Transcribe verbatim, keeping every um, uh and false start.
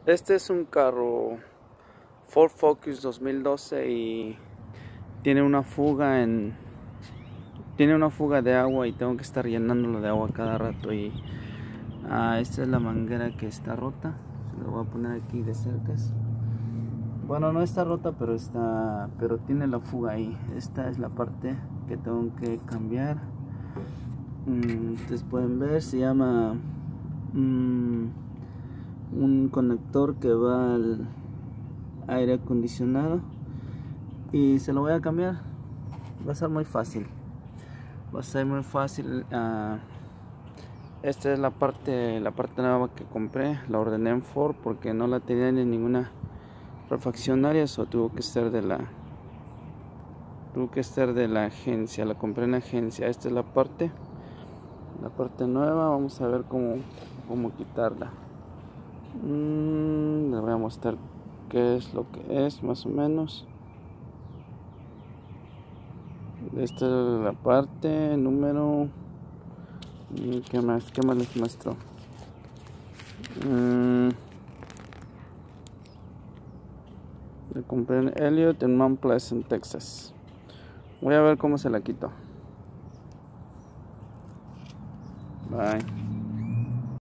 Este es un carro Ford Focus dos mil doce y tiene una fuga en tiene una fuga de agua y tengo que estar llenándolo de agua cada rato. Y ah, esta es la manguera que está rota. Se la voy a poner aquí de cerca. Bueno, no está rota, pero está pero tiene la fuga ahí. Esta es la parte que tengo que cambiar. Mm, ustedes pueden ver, se llama mm, un conector que va al aire acondicionado y se lo voy a cambiar. Va a ser muy fácil, va a ser muy fácil. Uh, esta es la parte la parte nueva que compré. La ordené en Ford porque no la tenía en ninguna refaccionaria, eso tuvo que ser de la tuvo que ser de la agencia. La compré en la agencia. Esta es la parte la parte nueva. Vamos a ver cómo cómo quitarla. Mm, les voy a mostrar qué es lo que es más o menos. Esta es la parte número. ¿Qué más? ¿Qué más les muestro? Mm, le compré en Elliot en Mount Pleasant, Texas. Voy a ver cómo se la quito. Bye.